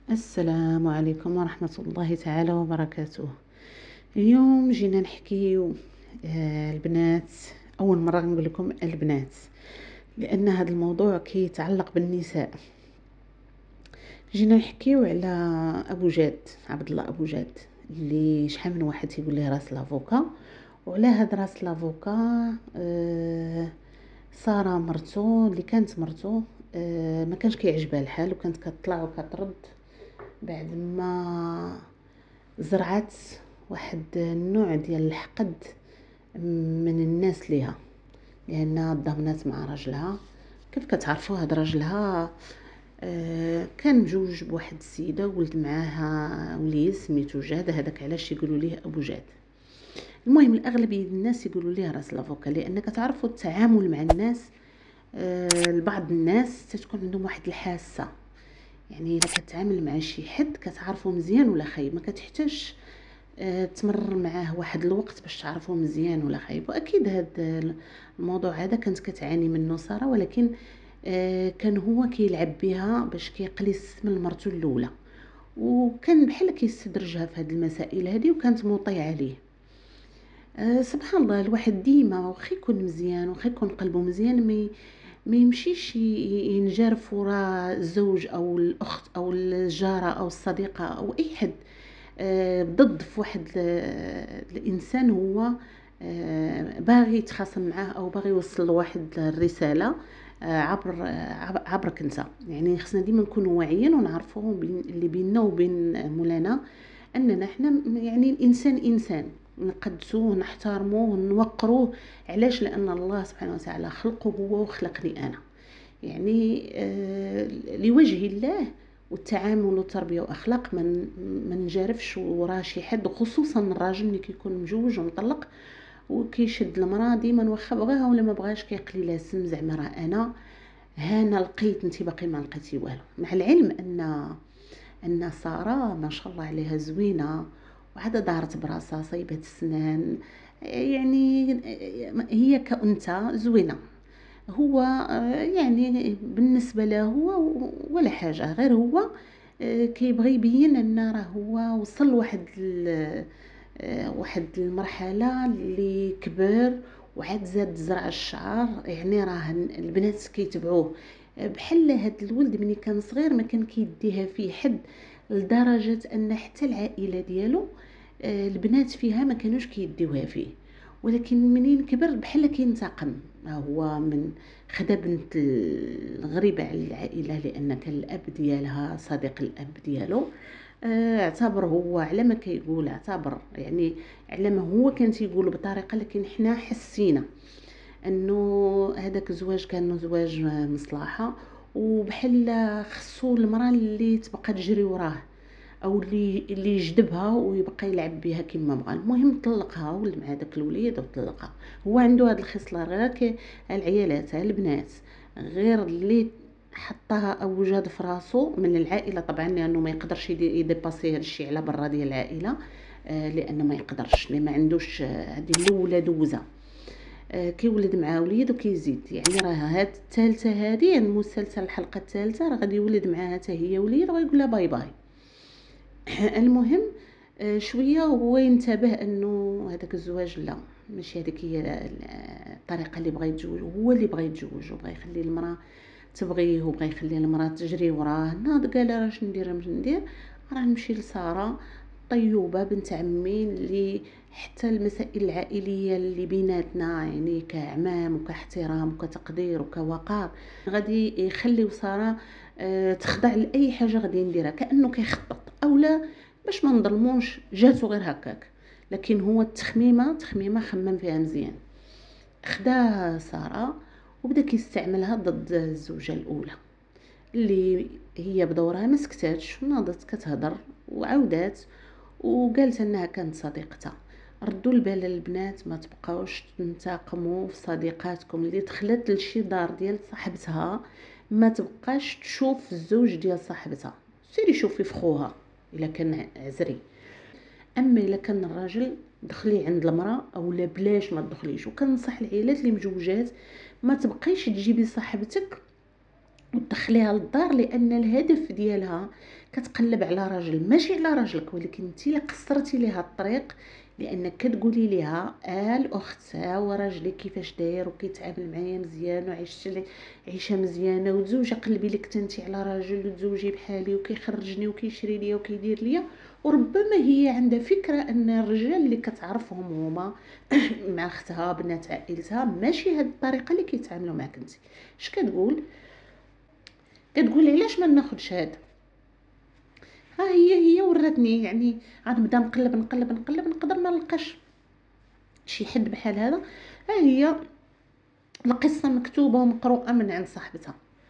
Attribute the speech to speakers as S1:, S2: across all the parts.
S1: السلام عليكم ورحمة الله تعالى وبركاته. اليوم جينا نحكيو البنات. أول مرة نقول لكم البنات لأن هذا الموضوع كيتعلق بالنساء. جينا نحكيو على أبو جاد، عبد الله أبو جاد، اللي شحال من واحد يقول ليه راس لافوكا. وعلى هذا راس لافوكا سارة مرتو اللي كانت مرتو ما كانش كيعجبها الحال، وكانت كتطلع وكترد بعد ما زرعت واحد النوع ديال الحقد من الناس ليها، لانها ضمنات مع راجلها. كيف كتعرفوا هاد راجلها كان مجوج بواحد السيده وولد معاها وليد سميتو جاد، هذاك علاش يقولوا ليه ابو جاد. المهم الاغلبيه الناس يقولوا ليه راس لافوكا، لان كتعرفوا التعامل مع الناس. لبعض الناس تكون عندهم واحد الحاسه، يعني الا كتعامل مع شي حد كتعرفو مزيان ولا خايب، ما كتحتاجش تمرر معاه واحد الوقت باش تعرفو مزيان ولا خايب. واكيد هذا الموضوع هذا كانت كتعاني منه ساره، ولكن كان هو كيلعب بها باش كيقليص من مرته الاولى، وكان بحال كيستدرجها في هذه المسائل هذه، وكانت مطيعه ليه. سبحان الله، الواحد ديما واخا يكون مزيان واخا يكون قلبه مزيان ما يمشيش ينجرف وراء الزوج او الاخت او الجاره او الصديقه او اي حد ضد في واحد الانسان هو باغي يتخاصم معاه او باغي يوصل له واحد الرساله عبرك انت. يعني خصنا ديما نكونوا واعيين ونعرفوا اللي بيننا وبين مولانا اننا احنا يعني الانسان انسان، نقدسوه ونحترموه ونوقروه. علاش؟ لان الله سبحانه وتعالى خلقه هو وخلقني انا، يعني لوجه الله. والتعامل والتربيه واخلاق ما نجارفش وراه شي حد، خصوصا الراجل اللي كيكون مجوج ومطلق وكيشد المراه ديما واخا بغاها ولا ما بغاش كيقلي لها السم، زعما راه انا لقيت انت باقي ما لقيتي والو. مع العلم ان ساره ما شاء الله عليها زوينه، وعاد دارت براسها صيبه السنان، يعني هي كأنثى زوينه. هو يعني بالنسبه له هو ولا حاجه، غير هو كيبغي يبين ان راه هو وصل واحد المرحله اللي كبر وعاد زاد زرع الشعر. يعني راه البنات كيتبعوه. بحال هاد الولد ملي كان صغير ما كان كيديها فيه حد، لدرجه ان حتى العائله ديالو البنات فيها ما كانوش كيديوها فيه. ولكن منين كبر بحال كينتقم، هو من خدا بنت الغريبه على العائله، لان كان الاب ديالها صديق الاب ديالو. اعتبر هو على ما كيقول، اعتبر يعني على ما هو كان تيقول بطريقه، لكن حنا حسينا انه هذاك الزواج كان زواج مصلحه، وبحال خصو المراه اللي تبقى تجري وراه او اللي يجذبها ويبقى يلعب بها كما بغى. المهم طلقها ولد مع داك الوليد وطلقها. هو عنده هذه الخصله، غير العيالات البنات غير اللي حطها او جاد في راسو من العائله، طبعا لانه ما يقدرش يديباسي هذا الشيء على برا ديال العائله. لانه ما يقدرش، اللي ما عندوش هذه الاولى دوزه كيولد مع وليد وكيزيد. يعني راه هاد الثالثه هذه المسلسل الحلقه الثالثه راه غادي يولد معاها حتى هي وليد ويقول لها باي باي. المهم شويه وهو ينتبه انه هذاك الزواج لا، ماشي هذيك هي الطريقه اللي بغى يتزوج. هو اللي بغى يتزوج وبغى يخلي المراه تبغيه وبغى يخلي المراه تجري وراه. ناض قال راه شنو ندير، راه نمشي لساره طيوبه بنت عمي، اللي حتى المسائل العائليه اللي بيناتنا يعني كعمام وكاحترام وكتقدير وكوقار غادي يخليو ساره تخضع لاي حاجه غادي نديرها، كانه كيخطط اولا باش ما نظلموش جاتو غير هكاك. لكن هو تخميمه خمم فيها مزيان. خدا ساره وبدا كيستعملها ضد الزوجه الاولى، اللي هي بدورها ما سكتاتش وناضت كتهضر وعاودات وقالت انها كانت صديقتها. ردوا البال البنات، ما تبقاوش تنتقموا في صديقاتكم اللي دخلت لشي دار ديال صاحبتها، ما تبقاش تشوف الزوج ديال صاحبتها، سيري شوفي في خوها الا كان عزري. اما الا كان الراجل دخلي عند المراه او لا بلاش ما تدخليش. وكنصح العائلات اللي مجوجات ما تبقيش تجيبي صاحبتك وتدخليها للدار، لان الهدف ديالها كتقلب على راجل ماشي على راجلك، ولكن انت اللي قصرتي ليها الطريق، لانك كتقولي ليها الاخت ها هو راجلي كيفاش داير وكيتعامل معايا مزيان وعشت لي عيشه مزيانه، وتزوجي قلبي لك تنتي على راجل وتزوجي بحالي وكيخرجني وكيشري ليا وكيدير ليا. وربما هي عندها فكره ان الرجال اللي كتعرفهم هما مع اختها بنات عائلتها ماشي هاد الطريقه اللي كيتعاملوا معك انت. اش كتقول؟ كتقول علاش ما ناخدش هذا؟ ها هي وراتني، يعني غنبدا نقلب نقدر ما نلقاش شي حد بحال هذا. ها هي القصه مكتوبه ومقروءه من عند صاحبتها.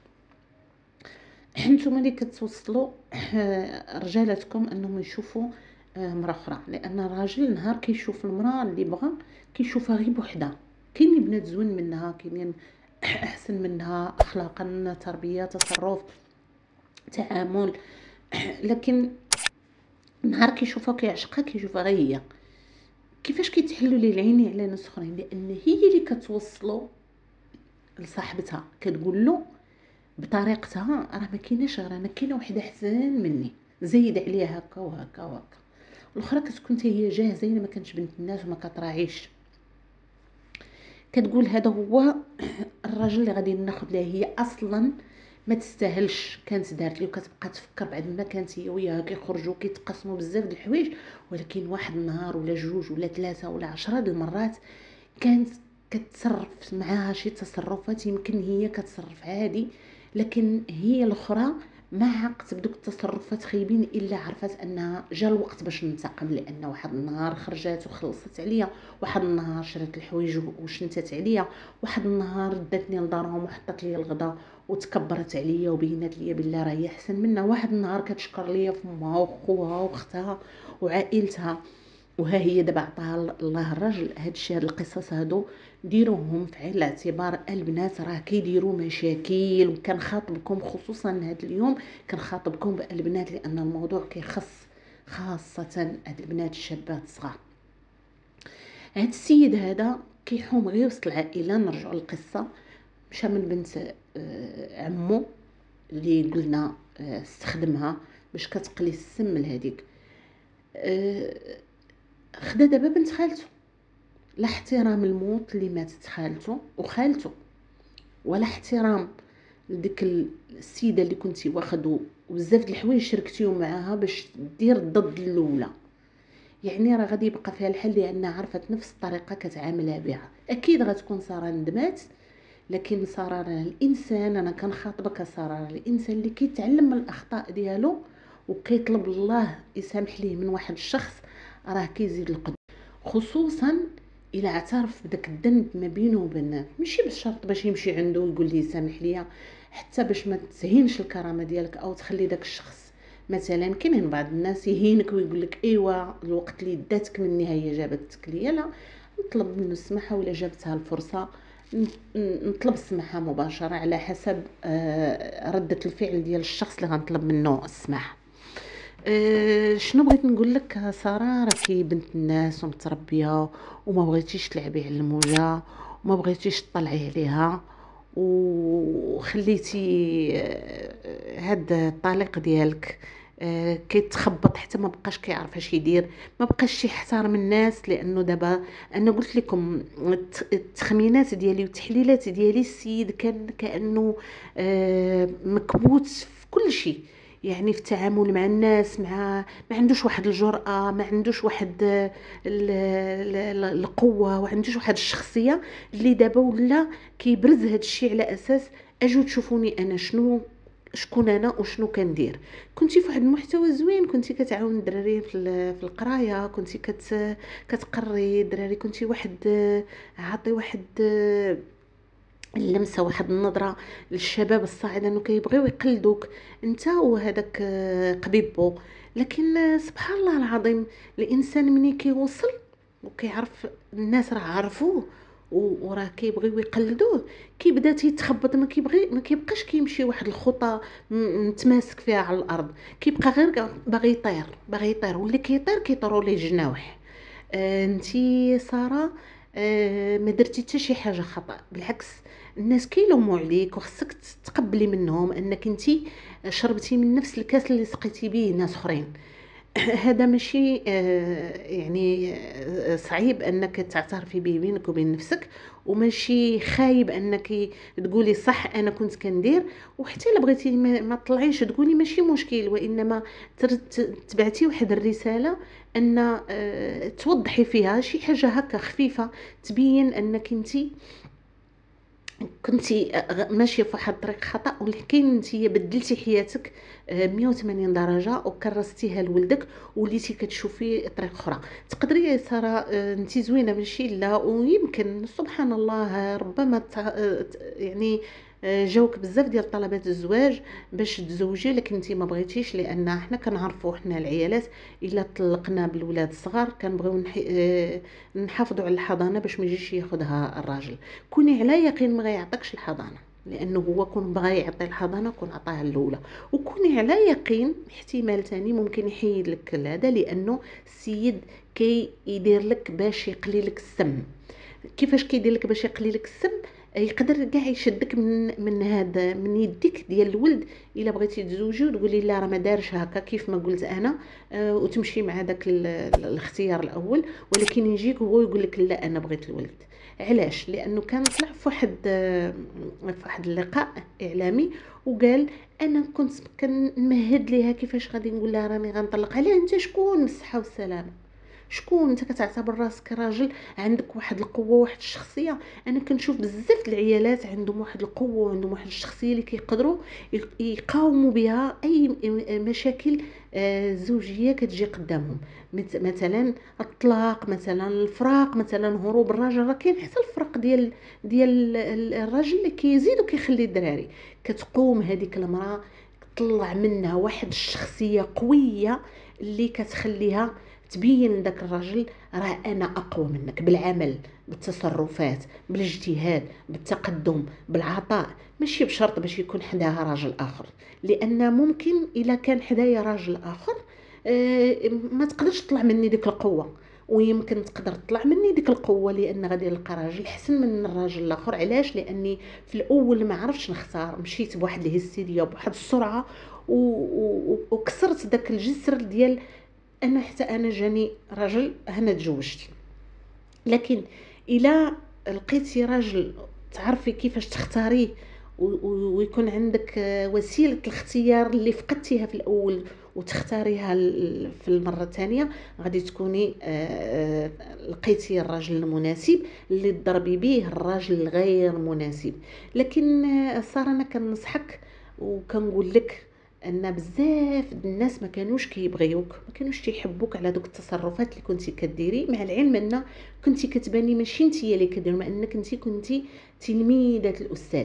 S1: نتوما اللي كتوصلوا رجالاتكم انهم يشوفوا مرة اخرى، لان الراجل نهار كيشوف المراه اللي بغى كيشوفها غير بوحدها. كاينين بنات زوين منها، كاينين احسن منها اخلاقا، تربيه، تصرف، تعامل، لكن نهار كيشوفها كيعشقها كيشوفها غير هي. كيفاش كيتحلوا ليه العيني على ناس اخرين؟ لان هي اللي كتوصلو لصاحبتها، كتقول له بطريقتها راه ما كايناش غير انا، كاينه وحده احسن مني، زيد عليها هكا وهكا وهكا. الاخرى كتكون حتى هي جاهزه، ما كانش بنت الناس وما كتراعيش. كتقول هذا هو الراجل اللي غادي ناخذ ليه، هي اصلا ما تستاهلش كانت دارت لي، وكتبقى تفكر بعد ما كانت هي وياها كيخرجوا كيتقاسموا بزاف د الحوايج، ولكن واحد النهار ولا جوج ولا ثلاثه ولا 10 د المرات كانت كتصرف معاها شي تصرفات يمكن هي كتصرف عادي، لكن هي الاخرى ما عقت بدوك التصرفات خايبين الا عرفت انها جا الوقت باش ننتقم. لان واحد النهار خرجات وخلصت عليا، واحد النهار شرات الحوايج وشنتات عليا، واحد النهار داتني لدارهم وحطت لي الغدا وتكبرت عليا وبينات ليا بالله راه هي احسن منا، واحد النهار كتشكر ليا فمها وخوها واختها وعائلتها. وها هي دابا عطاها الله الرجل. هادشي هاد القصص هادو ديروهم في عين الاعتبار. البنات راه كيديروا مشاكل، وكنخاطبكم خصوصا هاد اليوم كنخاطبكم بالبنات، لان الموضوع كيخص خاصه هاد البنات الشابات الصغار. هاد السيد هذا كيحوم غير وسط العائله. نرجعوا للقصه. مشى من بنت عمو اللي قلنا استخدمها باش كتقلي السم لهذيك. خدا دابا بنت خالته، لا احترام الموت اللي ماتت خالته وخالته، ولا احترام لديك السيده اللي كنتي واخد وبزاف د الحوايج شركتيهم معاها باش دير ضد الاولى. يعني راه غادي يبقى فيها الحل، لان عرفت نفس الطريقه كتعاملها بها. اكيد غتكون ساره ندمات، لكن ساره راه الانسان، انا كنخاطبك ساره، راه الانسان اللي كيتعلم من الاخطاء ديالو وكيطلب الله يسامح ليه من واحد الشخص راه كيزيد القدر، خصوصا الى اعترف بداك الذنب ما بينه وبين، ماشي بالشرط باش يمشي عنده ويقول لي سامح ليا، حتى باش ما تهينش الكرامه ديالك او تخلي داك الشخص. مثلا كاينين بعض الناس يهينك ويقول لك ايوا الوقت اللي داتك مني هي جابتك ليا، لا نطلب منه السماحه، ولا جابتها الفرصه نطلب السماحه مباشره على حسب رده الفعل ديال الشخص اللي غنطلب منه السماحه. شنو بغيت نقول لك ساره؟ راكي بنت الناس ومتربيه، وما بغيتيش تلعبي على الموجه، وما بغيتيش تطلعي عليها، وخليتي هاد الطليق ديالك كيتخبط حتى ما بقاش كيعرف اش يدير، ما بقاش يحترم الناس. لانه دابا انا قلت لكم التخمينات ديالي والتحليلات ديالي، السيد كان كانه مكبوت في كل شيء، يعني في التعامل مع الناس، ما عندوش واحد الجرأة، ما عندوش واحد القوة، ما عندوش واحد الشخصية اللي دابا ولا كيبرز هاد الشيء على اساس اجوا تشوفوني انا شكون انا وشنو كندير. كنتي في واحد المحتوى زوين، كنتي كتعاون الدراري في القرايه، كنتي كتقري الدراري، كنتي واحد عاطي واحد اللمسه، واحد النظره للشباب الصاعد انه كيبغيو يقلدوك انت وهذاك قبيبو. لكن سبحان الله العظيم، الانسان ملي كيوصل وكيعرف الناس راه عرفوه وراه كيبغيو يقلدوه، كيبدا تيتخبط، ما كيبقاش كيمشي واحد الخطى متماسك فيها على الارض، كيبقى غير باغي يطير، واللي كيطيروا ليه الجناوح. انتي ساره ما درتي حتى شي حاجه خطا، بالعكس الناس كيلوموا عليك، وخصك تقبلي منهم انك انتي شربتي من نفس الكاس اللي سقيتي به ناس اخرين. هذا ماشي يعني صعيب انك تعترفي به بينك وبين نفسك، وماشي خايب انك تقولي صح انا كنت كندير. وحتى الا بغيتي ما تطلعيش تقولي ماشي مشكل، وانما تبعتي واحد الرساله ان توضحي فيها شي حاجه هكا خفيفه، تبين انك انتي كنتي ماشيه في واحد الطريق خطا، ولكن نتيا بدلتي حياتك 180 درجه وكرستيها لولدك، وليتي كتشوفي طريق اخرى. تقدري يا ساره انت زوينه ماشي لا، ويمكن سبحان الله ربما يعني جاوك بزاف ديال طلبات الزواج باش تزوجي، لكن انت ما بغيتيش، لان حنا كنعرفوا حنا العيالات الا طلقنا بالولاد الصغار كنبغيو نحافظوا على الحضانه باش ما يجيش ياخذها الراجل. كوني على يقين ما غيعطيكش الحضانه، لانه هو كون بغى يعطي الحضانه كون عطاها الاولى. وكوني على يقين احتمال تاني ممكن يحيد لك هذا، لانه السيد كي يدير لك باش يقلي لك السم. كيفاش كيدير لك باش يقلي لك السم؟ يقدر كاع يشدك من هذا من يديك ديال الولد الا بغيتي تزوجي وتقولي لا راه ما دارش هكا كيف ما قلت انا، وتمشي مع داك الاختيار الاول، ولكن يجيك هو يقول لك لا انا بغيت الولد. علاش؟ لانه كان طلع في واحد اللقاء اعلامي وقال انا كنت كنمهد ليها كيفاش غادي نقول لها راني غنطلق عليها. انت شكون بالصحه والسلامه؟ شكون انت كتعتبر راسك راجل عندك واحد القوه واحد الشخصيه؟ انا كنشوف بزاف العيالات عندهم واحد القوه وعندهم واحد الشخصيه اللي كيقدروا يقاوموا بها اي مشاكل زوجيه كتجي قدامهم. مثلا الطلاق، مثلا الفراق، مثلا هروب الراجل. راه كاين حتى الفرق ديال الراجل اللي كيزيد وكيخلي الدراري. كتقوم هذيك المراه تطلع منها واحد الشخصيه قويه اللي كتخليها تبين لذاك الراجل راه انا اقوى منك، بالعمل، بالتصرفات، بالاجتهاد، بالتقدم، بالعطاء. ماشي بشرط باش يكون حداها راجل اخر، لان ممكن الا كان حدايا راجل اخر ما تقدرش تطلع مني ديك القوه، ويمكن تقدر تطلع مني ديك القوه لان غادي نلقى راجل احسن من الراجل الاخر. علاش؟ لاني في الاول ما عرفتش نختار، مشيت بواحد الهستيريا بواحد السرعه وكسرت داك الجسر ديال انا حتى انا جاني راجل انا تزوجت. لكن الى لقيتي راجل تعرفي كيفاش تختاريه ويكون عندك وسيله الاختيار اللي فقدتيها في الاول وتختاريها في المره الثانيه، غادي تكوني لقيتي الراجل المناسب اللي تضربي به الراجل الغير مناسب. لكن صار انا كنصحك وكنقول لك ان بزاف الناس ما كانوش كيبغيوك، ما كانوش تيحبوك على دوك التصرفات اللي كنتي كديري، مع العلم ان كنتي كتباني ماشي نتيا اللي كدير، ما انك انتي كنتي تلميذه الاستاذ.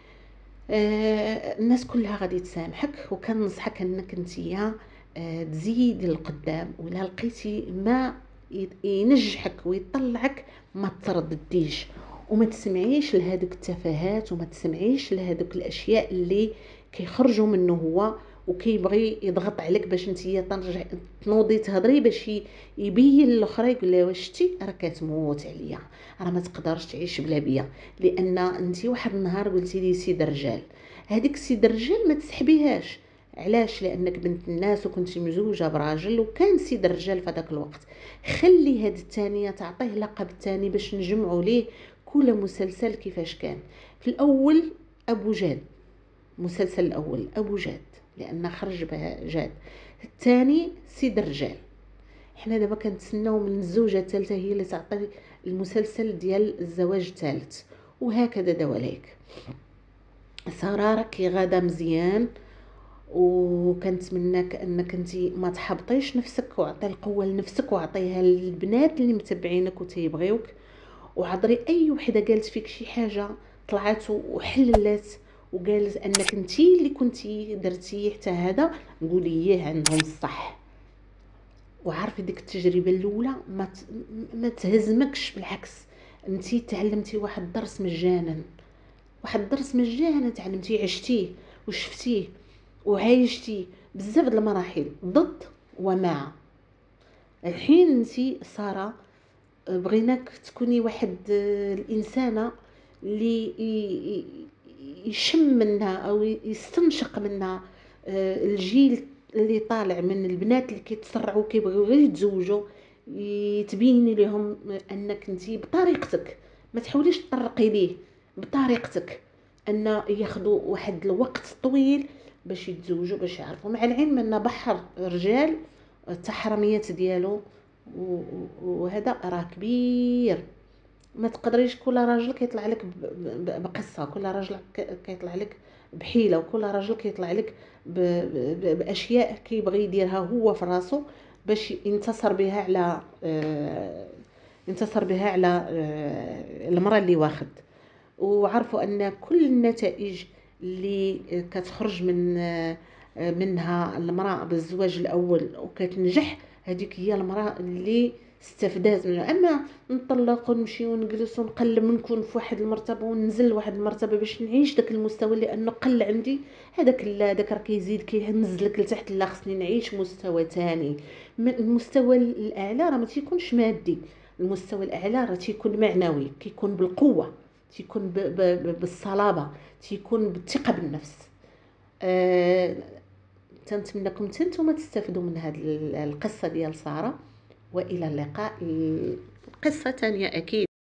S1: الناس كلها غادي تسامحك، وكننصحك انك انتيا تزيدي لقدام، ولا لقيتي ما ينجحك ويطلعك ما تردديش وما تسمعيش لهذوك التفاهات وما تسمعيش لهذوك الاشياء اللي كيخرجوا منه هو وكيبغي يضغط عليك باش نتيا ترجع تنوضي تهضري باش يبين الاخرى يقول لها واش شتي راه كتموت عليا، راه ما تقدرش تعيش بلا بيا، لان انت واحد النهار قلتي لي سيد الرجال. هذيك سيد الرجال ما تسحبيهاش. علاش؟ لانك بنت الناس وكنتي مزوجه براجل وكان سيد الرجال في هذاك الوقت. خلي هاد الثانيه تعطيه لقب ثاني باش نجمعوا ليه كل مسلسل كيفاش كان. في الاول ابو جاد، المسلسل الاول ابو جاد لان خرج بها جاد. الثاني سيد الرجال. حنا دابا كنتسناو من الزوجه الثالثه هي اللي تعطي المسلسل ديال الزواج الثالث، وهكذا دواليك. ساره راكي غاده مزيان، وكنتمناك انك انتي ما تحبطيش نفسك، وعطي القوه لنفسك وعطيها للبنات اللي متبعينك وتيبغيوك. وعذري اي وحده قالت فيك شي حاجه طلعت وحللات وقالت انك انتي اللي كنتي درتي حتى هذا، قولي ايه عندهم الصح. وعارفه ديك التجربه الاولى ما تهزمكش، بالعكس انتي تعلمتي واحد الدرس مجانا، واحد الدرس مجانا تعلمتيه، عشتيه وشفتيه وعايشتي بزاف د المراحل ضد ومع. الحين انتي ساره بغيناك تكوني واحد الانسانه اللي يشم منها او يستنشق منها الجيل اللي طالع من البنات اللي كيتسرعوا كيبغيو غير يتزوجوا، تبيني لهم انك انت بطريقتك، ما تحاوليش تطرقي ليه، بطريقتك، ان ياخذوا واحد الوقت طويل باش يتزوجوا، باش يعرفوا، مع العلم ان بحر رجال التحرميات ديالو وهذا راه كبير. ما تقدريش كل راجل كيطلع لك بقصه، كل راجل كيطلع لك بحيله، وكل راجل كيطلع لك باشياء كيبغي يديرها هو في راسو باش ينتصر بها على ينتصر بها على المراه اللي واخد. وعرفوا ان كل النتائج اللي كتخرج منها المراه بالزواج الاول وكتنجح، هذيك هي المراه اللي استفدات منها. اما نطلق ونمشي ونجلس ونقلب نكون في واحد المرتبه وننزل لواحد المرتبه باش نعيش داك المستوى لانه قل عندي، هذاك لا، داك راه كيزيد كينزلك لتحت. لا، خصني نعيش مستوى تاني. المستوى الاعلى راه ما تيكونش مادي، المستوى الاعلى راه تيكون معنوي، كيكون بالقوه، تيكون بالصلابه، تيكون بالثقه بالنفس. أه تنتمنىكم نتوما تستافدوا من هذه القصه ديال ساره، والى اللقاء. قصه تانية اكيد.